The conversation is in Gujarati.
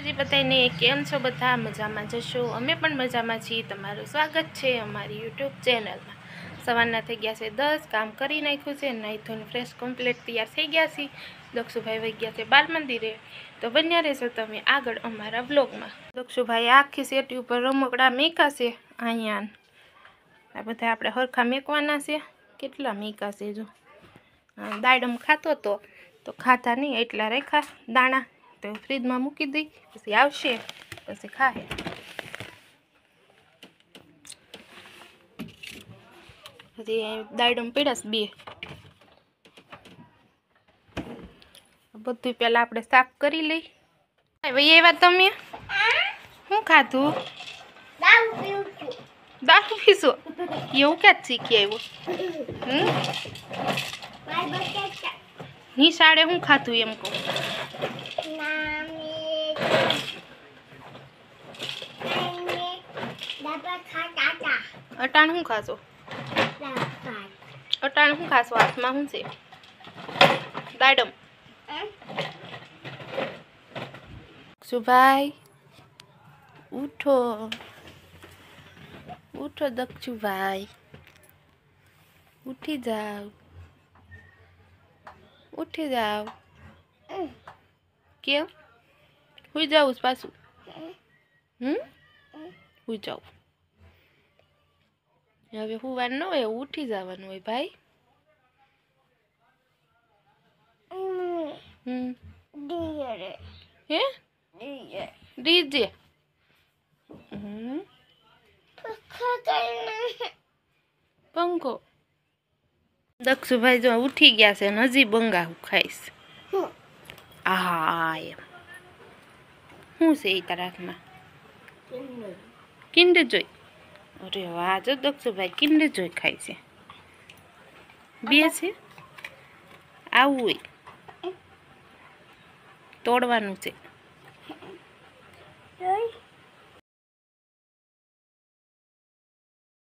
માતાજી બધાને કેમ છો? બધા મજામાં જશો? અમે પણ મજામાં છીએ। તમારું સ્વાગત છે અમારી યુટ્યુબ ચેનલમાં। સવારના થઈ ગયા છે 10, કામ કરી નાખ્યું છે, નાહી ધોઈને ફ્રેશ કમ્પ્લીટ તૈયાર થઈ ગયા છીએ। દક્ષુભાઈ વહી ગયા છે બાલ મંદિરે, તો બન્યા રહેશો તમે આગળ અમારા વ્લોગમાં। દક્ષુભાઈ આખી સેટી ઉપર રમકડા મેકા છે। અહીંયા આ બધા આપણે હરખા મેકવાના છે। કેટલા મેકા છે જો। દાડમ ખાતો તો ખાતા નહીં એટલા રેખા દાણા તો ફ્રીજમાં મૂકી દઈ, પછી આવશે પછી ખાહે। હજી દાડમ પડ્યા છે 2, બધું પહેલા આપણે સાફ કરી લઈ। ભાઈ એવા તમે શું ખાધું? દારૂ પીશો? એવું ક્યાં શીખી આવ્યો? નિશાળે શું ખાધું એમ કહું? અટાણ શું ખાશો? અટાણ શું ખાશો? હાથમાં શું છે? દાડમ। દક્ષુભાઈ ઉઠો, ઉઠો દક્ષુભાઈ, ઉઠી જાવ, ઉઠી જાવ। કેમ સુઈ જાવ પાછું? સુઈ જાવ। હવે સુવાનું ન હોય, ઉઠી જવાનું હોય ભાઈ। હે ડીજે? પંખો। દક્ષુભાઈ જો ઉઠી ગયા છે, હજી બંગાવું ખાઈશ। આ એમ શું છે એ તારા હાથમાં? કિન્ડર જોઈ? અરે વાહ, જો દક્ષુભાઈ કિન્ડર જોઈ ખાય છે। 2 છે? આવું હોય તોડવાનું છે।